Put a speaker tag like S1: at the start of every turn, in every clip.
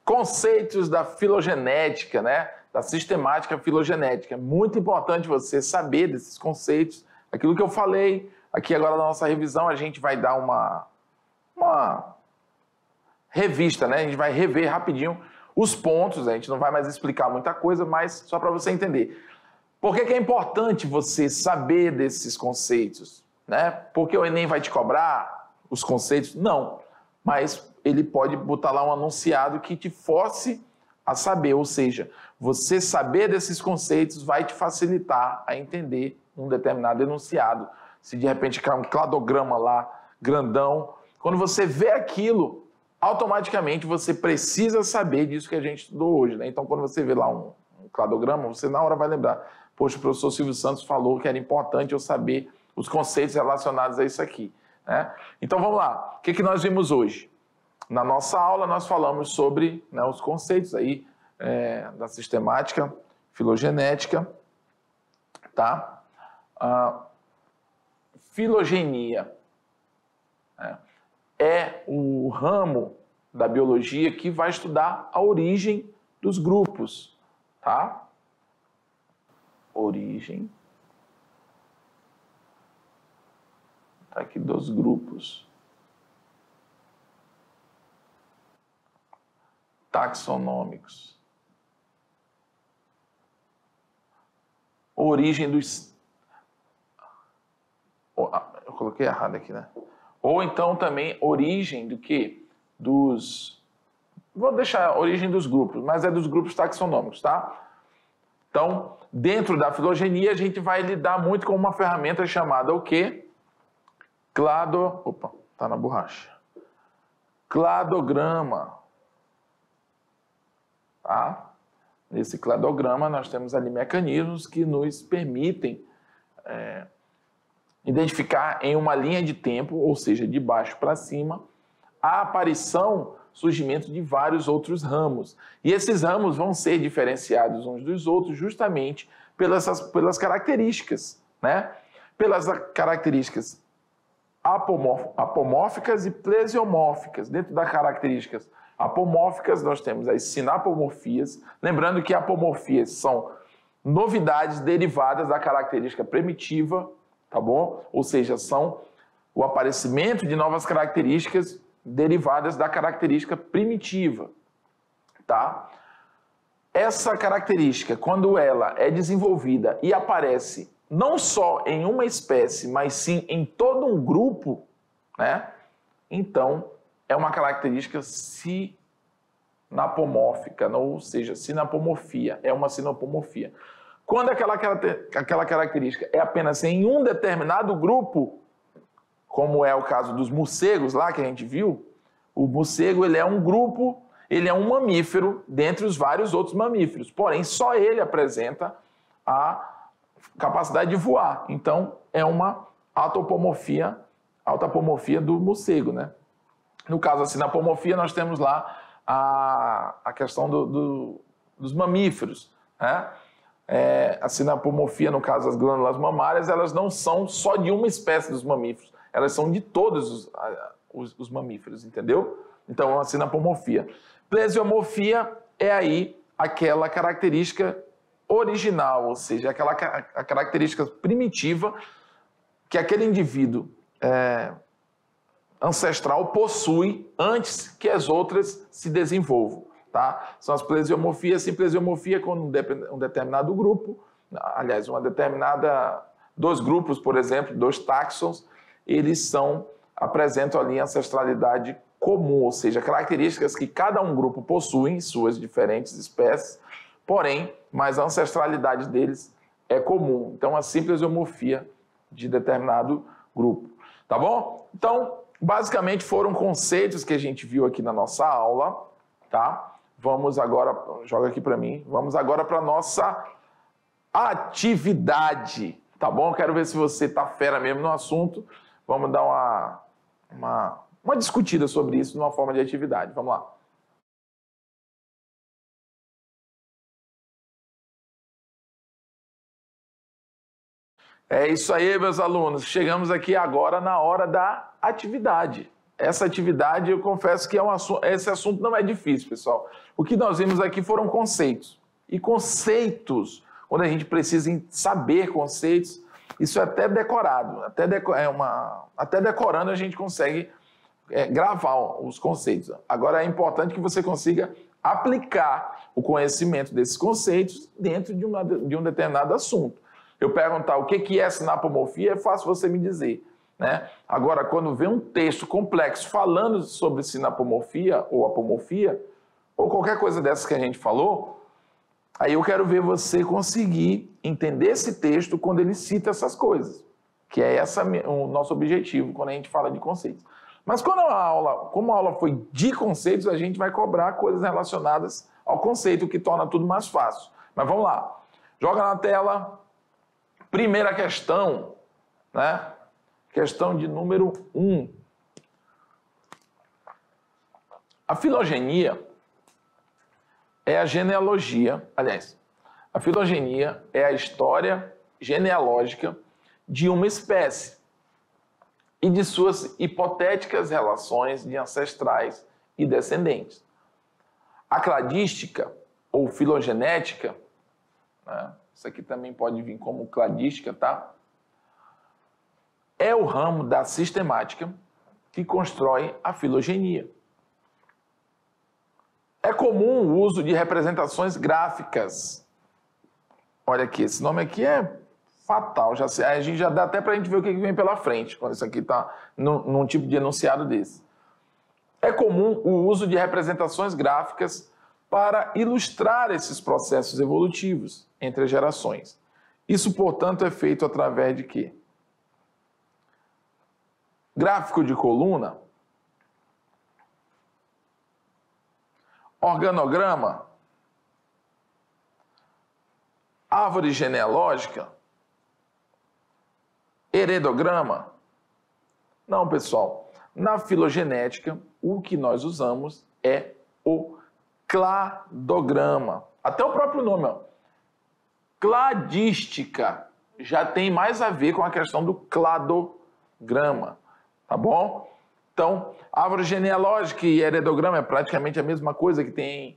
S1: Conceitos da filogenética, né? Da sistemática filogenética. É muito importante você saber desses conceitos. Aquilo que eu falei aqui agora na nossa revisão, a gente vai dar uma revista, né? A gente vai rever rapidinho os pontos, a gente não vai mais explicar muita coisa, mas só para você entender. Por que é importante você saber desses conceitos? Né? Porque o Enem vai te cobrar os conceitos? Não, mas ele pode botar lá um anunciado que te force a saber, ou seja, você saber desses conceitos vai te facilitar a entender um determinado enunciado. Se de repente cai um cladograma lá, grandão, quando você vê aquilo, automaticamente você precisa saber disso que a gente estudou hoje. Né? Então, quando você vê lá um cladograma, você na hora vai lembrar, poxa, o professor Silvio Santos falou que era importante eu saber os conceitos relacionados a isso aqui. Né? Então, vamos lá. O que nós vimos hoje? Na nossa aula, nós falamos sobre, né, os conceitos aí da sistemática filogenética, tá? Filogenia é o ramo da biologia que vai estudar a origem dos grupos, tá? Origem tá aqui dos grupos taxonômicos. Origem dos... Eu coloquei errado aqui, né? Ou então também origem do quê? Vou deixar a origem dos grupos, mas é dos grupos taxonômicos, tá? Então, dentro da filogenia, a gente vai lidar muito com uma ferramenta chamada o quê? Opa, tá na borracha. Cladograma. Tá? Nesse cladograma, nós temos ali mecanismos que nos permitem identificar em uma linha de tempo, ou seja, de baixo para cima, a aparição, surgimento de vários outros ramos. E esses ramos vão ser diferenciados uns dos outros justamente pelas características, né? Pelas características apomórficas e plesiomórficas. Dentro das características apomórficas, nós temos as sinapomorfias. Lembrando que apomorfias são novidades derivadas da característica primitiva, tá bom? Ou seja, são o aparecimento de novas características derivadas da característica primitiva, tá? Essa característica, quando ela é desenvolvida e aparece não só em uma espécie, mas sim em todo um grupo, né? Então, é uma característica sinapomórfica, ou seja, sinapomorfia, é uma sinapomorfia. Quando aquela característica é apenas em um determinado grupo, como é o caso dos morcegos lá que a gente viu, o morcego ele é um grupo, ele é um mamífero dentre os vários outros mamíferos, porém só ele apresenta a capacidade de voar. Então é uma autapomorfia do morcego, né? No caso da sinapomorfia, nós temos lá a questão dos mamíferos, né? A sinapomorfia, no caso das glândulas mamárias, elas não são só de uma espécie dos mamíferos, elas são de todos os mamíferos, entendeu? Então, é uma sinapomorfia. Plesiomorfia é aí aquela característica original, ou seja, a característica primitiva que aquele indivíduo ancestral possui antes que as outras se desenvolvam. Tá? São as plesiomorfias. Sim, plesiomorfia quando um determinado grupo, aliás, dois grupos, por exemplo, dois táxons, eles apresentam ali ancestralidade comum, ou seja, características que cada um grupo possui em suas diferentes espécies, porém, mas a ancestralidade deles é comum. Então, a simples homorfia de determinado grupo. Tá bom? Então, basicamente foram conceitos que a gente viu aqui na nossa aula, tá? Vamos agora, joga aqui para mim, vamos agora para a nossa atividade, tá bom? Quero ver se você tá fera mesmo no assunto. Vamos dar uma discutida sobre isso numa forma de atividade. Vamos lá. É isso aí, meus alunos. Chegamos aqui agora na hora da atividade. essa atividade, eu confesso que esse assunto não é difícil, pessoal. O que nós vimos aqui foram conceitos. E conceitos, quando a gente precisa saber conceitos, isso é até decorado. Até decorando a gente consegue gravar os conceitos. Agora é importante que você consiga aplicar o conhecimento desses conceitos dentro de um determinado assunto. Eu perguntar o que é sinapomorfia, é fácil você me dizer, né? Agora, quando vem um texto complexo falando sobre sinapomorfia ou apomorfia, ou qualquer coisa dessas que a gente falou, aí eu quero ver você conseguir entender esse texto quando ele cita essas coisas, que é o nosso objetivo quando a gente fala de conceitos. Mas como a aula foi de conceitos, a gente vai cobrar coisas relacionadas ao conceito, o que torna tudo mais fácil. Mas vamos lá. Joga na tela. Primeira questão, né? Questão de número 1. A filogenia é a genealogia, aliás, a filogenia é a história genealógica de uma espécie e de suas hipotéticas relações de ancestrais e descendentes. A cladística, ou filogenética, né? Isso aqui também pode vir como cladística, tá? É o ramo da sistemática que constrói a filogenia. É comum o uso de representações gráficas. Olha aqui, esse nome aqui é fatal. A gente já dá até para a gente ver o que vem pela frente, quando isso aqui está num tipo de enunciado desse. É comum o uso de representações gráficas para ilustrar esses processos evolutivos entre as gerações. Isso, portanto, é feito através de quê? Gráfico de coluna, organograma, árvore genealógica, heredograma. Não, pessoal. Na filogenética, o que nós usamos é o cladograma. Até o próprio nome, ó. Cladística já tem mais a ver com a questão do cladograma, tá bom? Então, árvore genealógica e heredograma é praticamente a mesma coisa, que tem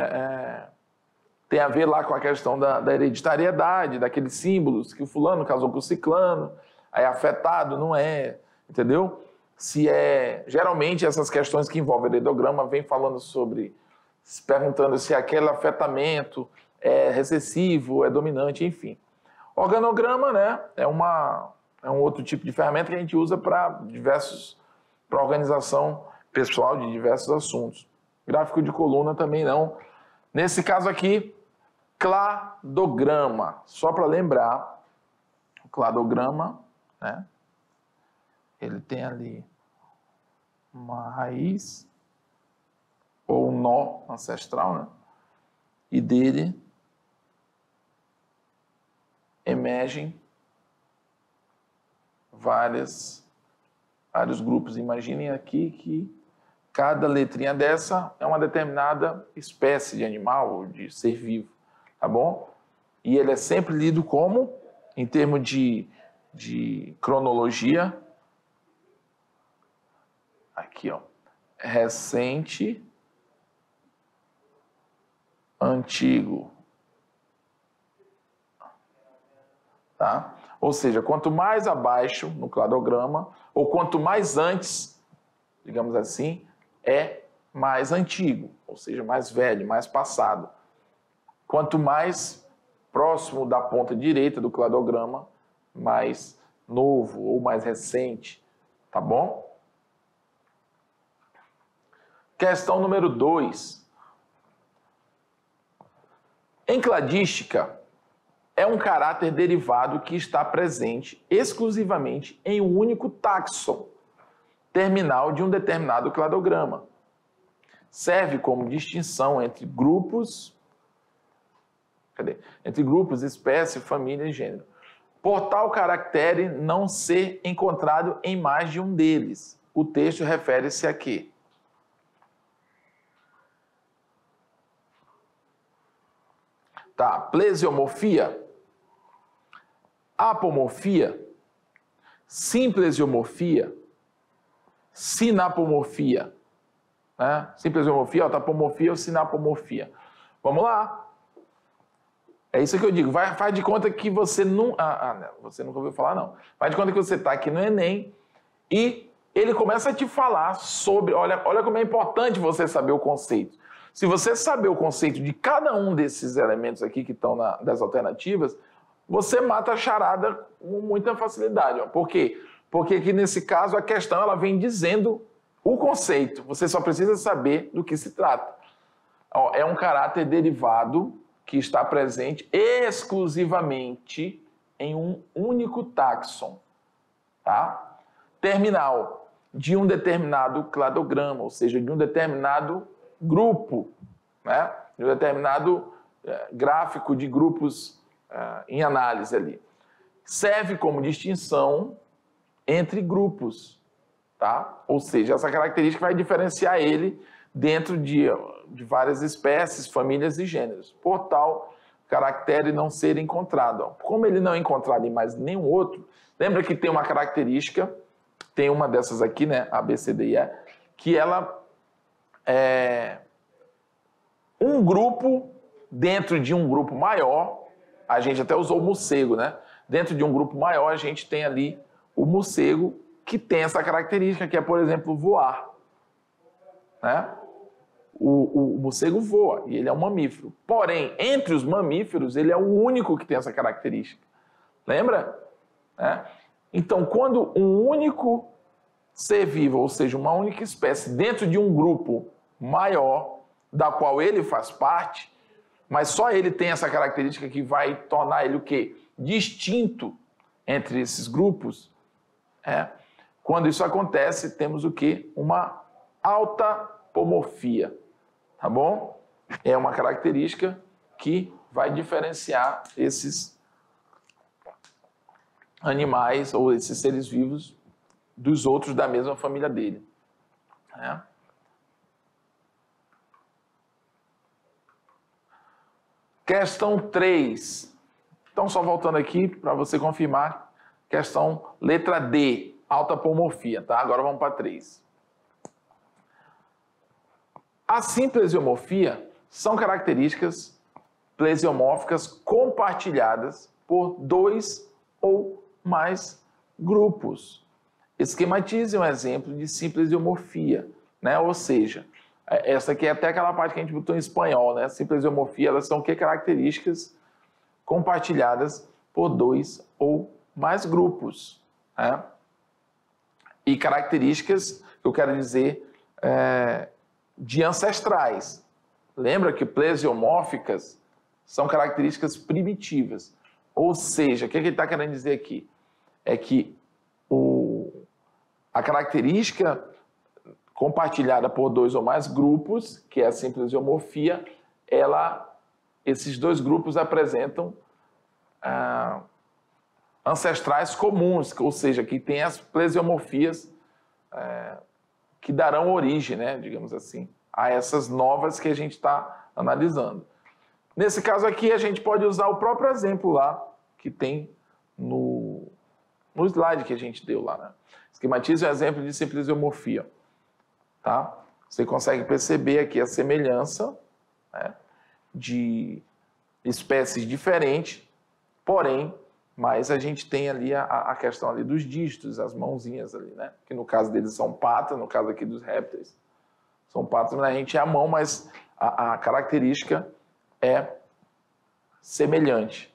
S1: a ver lá com a questão da hereditariedade, daqueles símbolos que o fulano casou com o ciclano, é afetado, não é, entendeu? Geralmente essas questões que envolvem heredograma vêm falando perguntando se aquele afetamento é recessivo, é dominante, enfim. Organograma, né, é um outro tipo de ferramenta que a gente usa para organização pessoal de diversos assuntos. Gráfico de coluna também não. Nesse caso aqui, cladograma. Só para lembrar, o cladograma, né, ele tem ali uma raiz ou um nó ancestral, né, e dele emergem vários grupos. Imaginem aqui que cada letrinha dessa é uma determinada espécie de animal ou de ser vivo, tá bom? E ele é sempre lido como, em termos de cronologia, aqui, ó, recente, antigo, tá? Ou seja, quanto mais abaixo no cladograma, ou quanto mais antes, digamos assim, é mais antigo, ou seja, mais velho, mais passado. Quanto mais próximo da ponta direita do cladograma, mais novo ou mais recente, tá bom? Questão número 2. Em cladística, é um caráter derivado que está presente exclusivamente em um único táxon terminal de um determinado cladograma. Serve como distinção entre grupos, espécie, família e gênero. Por tal caractere não ser encontrado em mais de um deles. O texto refere-se a quê? Tá, plesiomorfia, apomorfia, simplesiomorfia, sinapomorfia. Né? Simplesiomorfia, autapomorfia ou sinapomorfia. Vamos lá. É isso que eu digo. Faz de conta que você não... você nunca ouviu falar, não. Faz de conta que você está aqui no Enem e ele começa a te falar sobre... Olha como é importante você saber o conceito. Se você saber o conceito de cada um desses elementos aqui que estão das alternativas, você mata a charada com muita facilidade. Ó. Por quê? Porque aqui nesse caso a questão ela vem dizendo o conceito. Você só precisa saber do que se trata. Ó, é um caráter derivado que está presente exclusivamente em um único táxon. Tá? Terminal de um determinado cladograma, ou seja, de um determinado grupo, né? De um determinado gráfico de grupos em análise ali. Serve como distinção entre grupos, tá? Ou seja, essa característica vai diferenciar ele dentro de várias espécies, famílias e gêneros. Por tal caractere não ser encontrado. Ó. Como ele não é encontrado em mais nenhum outro, lembra que tem uma característica, tem uma dessas aqui, né, A, B, C, D e E, que ela é um grupo dentro de um grupo maior. A gente até usou o morcego, né? Dentro de um grupo maior, a gente tem ali o morcego, que tem essa característica, que é, por exemplo, voar. Né? O morcego voa, e ele é um mamífero. Porém, entre os mamíferos, ele é o único que tem essa característica. Lembra? Então, quando um único ser vivo, ou seja, uma única espécie, dentro de um grupo maior, da qual ele faz parte, mas só ele tem essa característica que vai tornar ele o quê? Distinto entre esses grupos. Quando isso acontece, temos o quê? Uma autapomorfia. Tá bom? É uma característica que vai diferenciar esses animais ou esses seres vivos dos outros da mesma família dele. Questão 3. Então, só voltando aqui para você confirmar. Questão letra D, autapomorfia, tá? Agora vamos para 3. A simplesiomorfia são características plesiomórficas compartilhadas por 2 ou mais grupos. Esquematize um exemplo de simplesiomorfia, né? Ou seja, essa aqui é até aquela parte que a gente botou em espanhol, né? Simplesiomorfia, elas são o que? Características compartilhadas por 2 ou mais grupos. Né? E características, eu quero dizer, de ancestrais. Lembra que plesiomórficas são características primitivas. Ou seja, o que ele está querendo dizer aqui? É que a característica compartilhada por 2 ou mais grupos, que é a simplesiomorfia, esses 2 grupos apresentam ancestrais comuns, ou seja, que tem as plesiomorfias que darão origem, né, digamos assim, a essas novas que a gente está analisando. Nesse caso aqui, a gente pode usar o próprio exemplo lá, que tem no slide que a gente deu lá. Né? Esquematize um exemplo de simplesiomorfia. Tá? Você consegue perceber aqui a semelhança, né, de espécies diferentes, porém, mas a gente tem ali a questão ali dos dígitos, as mãozinhas ali, né? Que no caso deles são patas, no caso aqui dos répteis são patas, mas a gente é a mão, mas a característica é semelhante.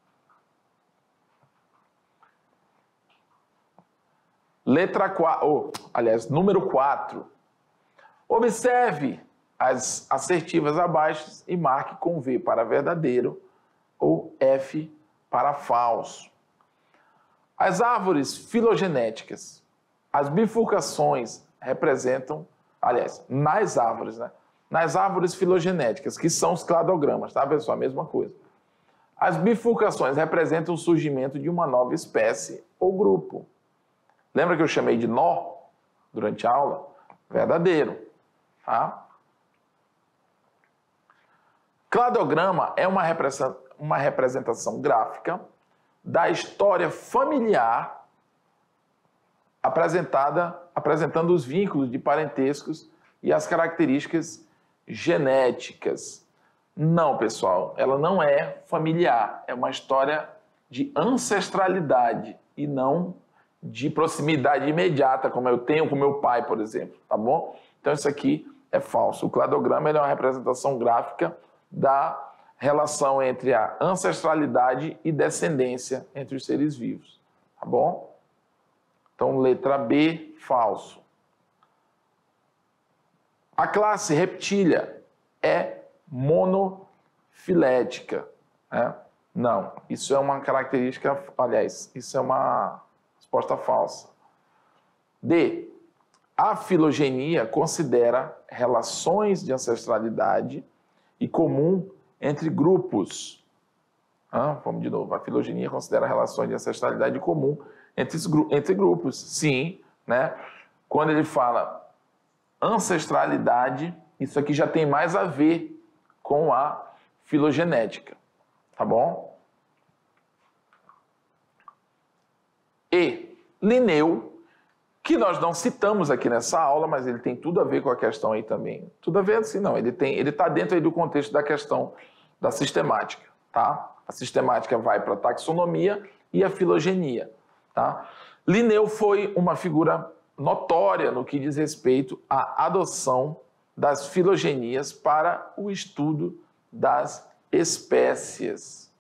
S1: Letra 4, número 4. Observe as assertivas abaixo e marque com V para verdadeiro ou F para falso. As árvores filogenéticas, as bifurcações representam, nas árvores, né? Nas árvores filogenéticas, que são os cladogramas, tá, pessoal? A mesma coisa. As bifurcações representam o surgimento de uma nova espécie ou grupo. Lembra que eu chamei de nó durante a aula? Verdadeiro. Tá? Cladograma é uma representação gráfica da história familiar apresentada apresentando os vínculos de parentescos e as características genéticas. Não, pessoal, ela não é familiar, é uma história de ancestralidade e não de proximidade imediata, como eu tenho com meu pai, por exemplo, tá bom? Então isso aqui é falso. O cladograma ele é uma representação gráfica da relação entre a ancestralidade e descendência entre os seres vivos, tá bom? Então, letra B, falso. A classe reptília é monofilética, né? Não, isso é uma característica, aliás, isso é uma resposta falsa. D. A filogenia considera relações de ancestralidade e comum entre grupos. Vamos de novo. A filogenia considera relações de ancestralidade comum entre grupos. Sim, né? Quando ele fala ancestralidade, isso aqui já tem mais a ver com a filogenética. Tá bom? E Linneu, que nós não citamos aqui nessa aula, mas ele tem tudo a ver com a questão aí também. Tudo a ver assim, não. Ele está dentro aí do contexto da questão da sistemática, tá? A sistemática vai para a taxonomia e a filogenia, tá? Linneu foi uma figura notória no que diz respeito à adoção das filogenias para o estudo das espécies.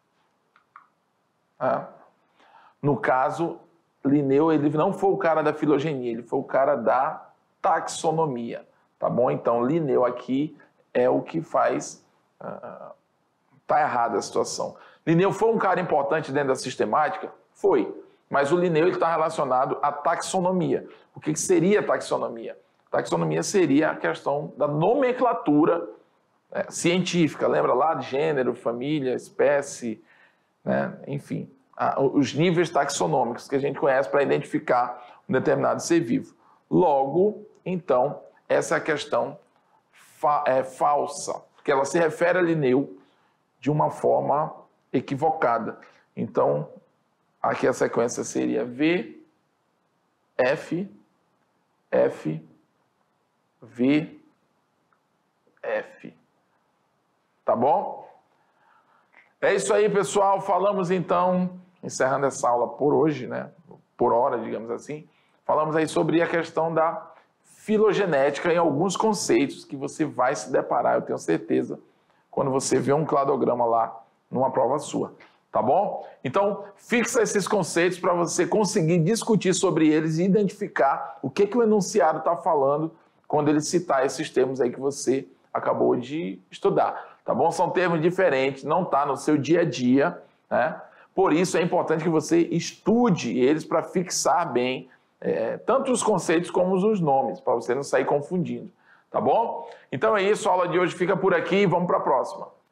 S1: No caso, Linneu, ele não foi o cara da filogenia, ele foi o cara da taxonomia, tá bom? Então, Linneu aqui é o que faz... Tá errada a situação. Linneu foi um cara importante dentro da sistemática? Foi. Mas o Linneu está relacionado à taxonomia. O que seria taxonomia? Taxonomia seria a questão da nomenclatura científica. Lembra lá de gênero, família, espécie, né? Enfim, os níveis taxonômicos que a gente conhece para identificar um determinado ser vivo. Logo, então, essa é a questão falsa, porque ela se refere a Linneu de uma forma equivocada. Então, aqui a sequência seria V, F, F, V, F. Tá bom? É isso aí, pessoal. Falamos então, encerrando essa aula por hoje, né? Por hora, digamos assim. Falamos aí sobre a questão da filogenética e alguns conceitos que você vai se deparar, eu tenho certeza, quando você vê um cladograma lá numa prova sua, tá bom? Então, fixa esses conceitos para você conseguir discutir sobre eles e identificar o que o enunciado está falando quando ele citar esses termos aí que você acabou de estudar, tá bom? São termos diferentes, não está no seu dia a dia, né? Por isso é importante que você estude eles para fixar bem tanto os conceitos como os nomes, para você não sair confundindo. Tá bom? Então é isso, a aula de hoje fica por aqui e vamos para a próxima.